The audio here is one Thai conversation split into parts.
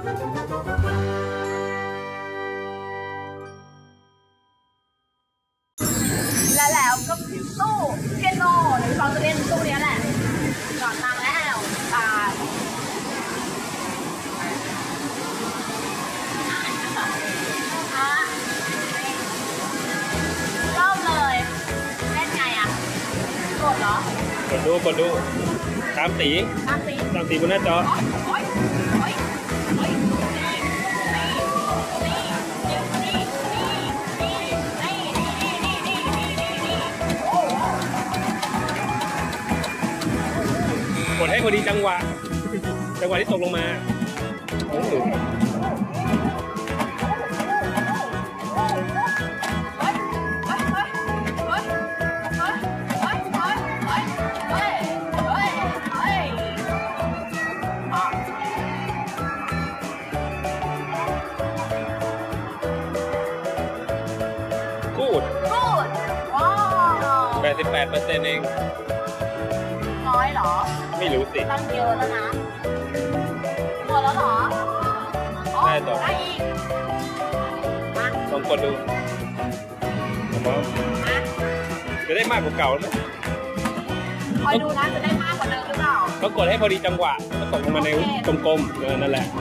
แล้วก็ตู้เปียโนหรือเราจะเล่นตู้นี้แหละก่อนตังแล้วตายเริ่มเลยเล่นไงอ่ะกดเหรอกดดูตามสีบนหน้าจอกดให้พอดีจังหวะที่ตกลงมากูดว้าว88%เองน้อยเหรอไม่รู้สิตั้งเยอะแล้วนะหมดแล้วเหรอได้ต่อได้อีกลองกดดูจะได้มากกว่าเก่าไหมคอยดูนะจะได้มากกว่าเดิมหรือเปล่าต้องกดให้พอดีจังหวะแล้วตกลงมาในกลมๆนั่นแหละ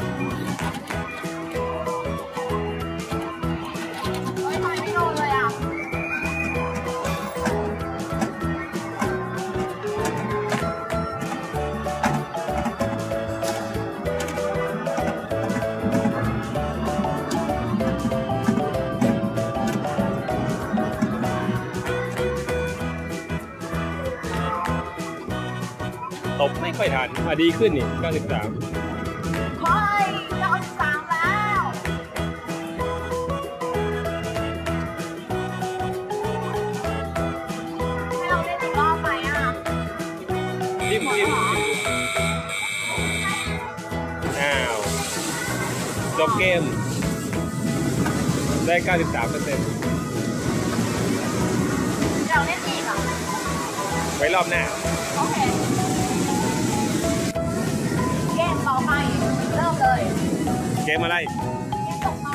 ตบไม่ค่อยทันดีขึ้นนี่93 ค่อย93แล้วให้เราเล่นอีกรอบไหมอ่ะริมจบเกมได้ 93% เราเล่นอีกเหรอไว้รอบหน้าโอเคเกมต่อไปเริ่มเลยเกมอะไรเกมตกปลา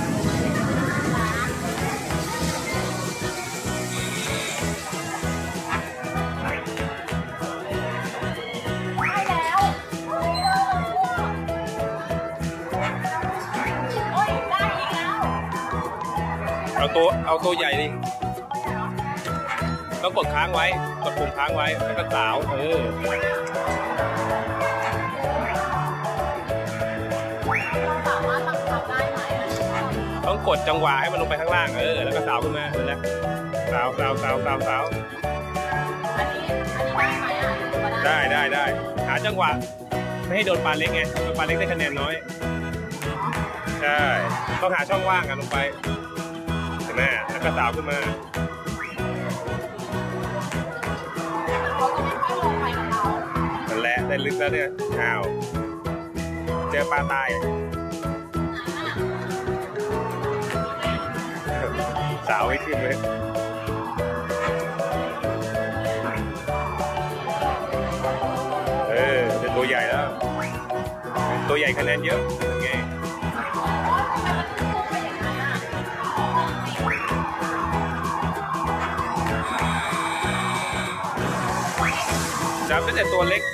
ได้แล้วโอ้ยได้อีกแล้วเอาตัวใหญ่ดิต้องกดค้างไว้กดปุ่มค้างไว้แล้วก็สาวต้องกดจังหวะให้มันลงไปข้างล่างแล้วก็สาวขึ้นมานั่นแหละสาวได้หาจังหวะไม่ให้โดนปลาเล็กไงปลาเล็กได้คะแนนน้อยใช่ต้องหาช่องว่างกันลงไปเห็นไหมแล้วก็สาวขึ้นมานั่นแหละได้ลึกแล้วเนี่ยเจอปลาตายสาวให้ขึ้นเลยเป็นตัวใหญ่แล้วตัวใหญ่คะแนนเยอะไงจับตั้งแต่ตัวเล็ก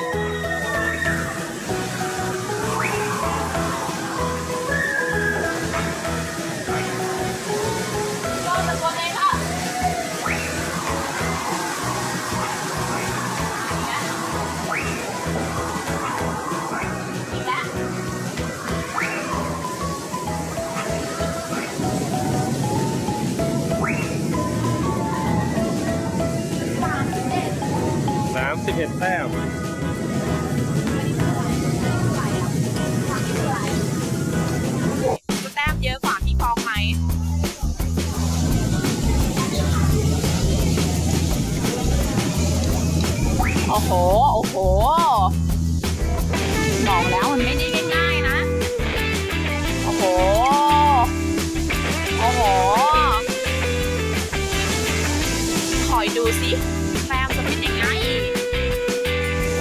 31 แต้มแต้มเยอะกว่าพี่ฟองไหมโอ้โหบอกแล้วมันไม่ได้ง่ายๆนะโอ้โหคอยดูสิแต้มจะเป็นยังไง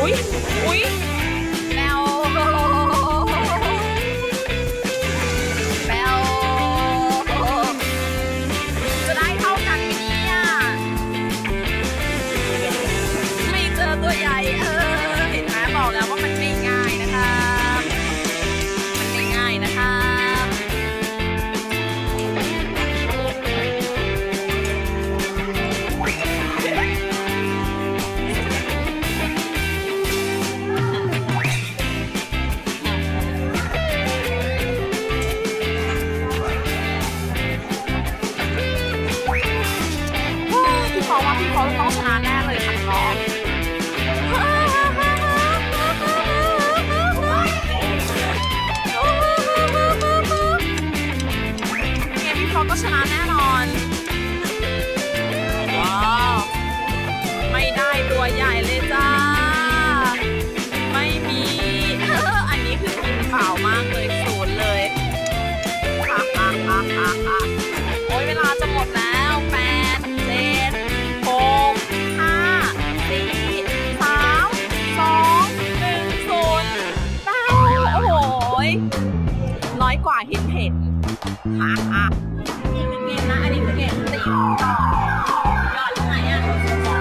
ย100 กว่าเห็นค่ะนี่คือเกมนะอันนี้คือเกมตีต่อยอดยังไงอ่ะ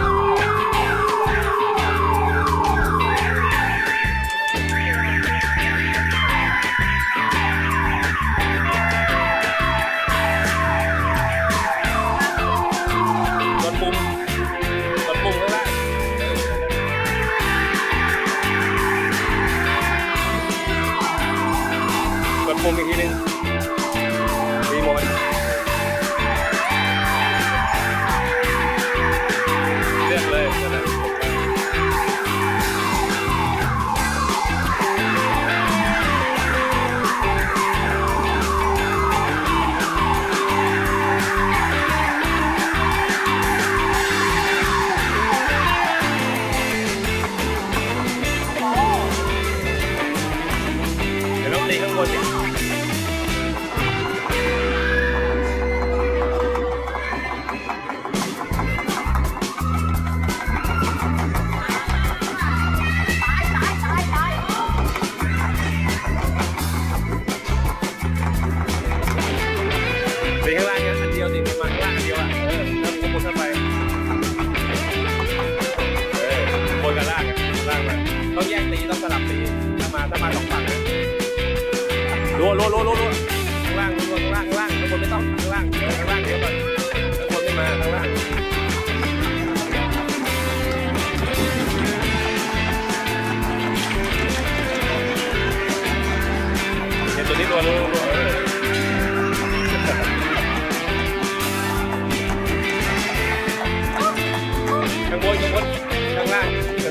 กดปุ่มข้างล่างกดปุ่มอีกทีนึงรีโมทเลือกเลยนั่นแหละเดี๋ยวเราตีข้างบนดิตีข้างล่างอันเดียวดิมาข้างล่างอันเดียวอ่ะแล้วกดเข้าไปบนกับล่างล่างมาต้องแยกตีต้องสลับตีถ้ามา2 ฝั่งนะรัวข้างล่างรัวข้างล่างข้างบนไม่ต้องข้างล่างเดี๋ยวก่อนข้างบนไม่มาข้างล่างเห็นตัวนี้รัวข้างบนข้างล่าง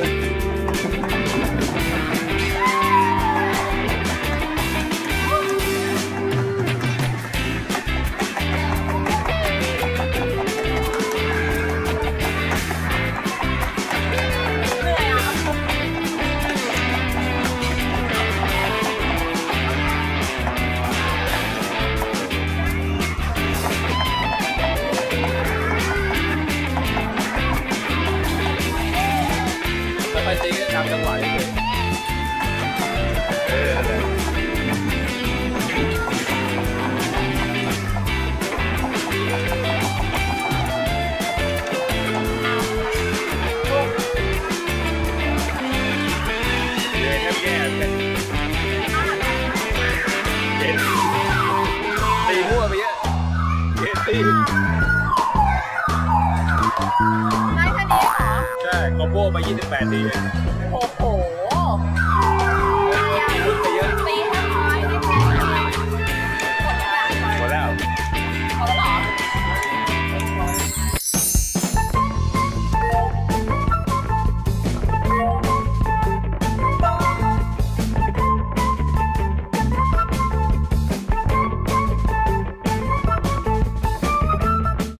ไปตีก็ตามจังหวะเฉยตีมั่วไปเยอะตีได้แค่นี้เหรอใช่คอมโบไป28 ทีโอ้โห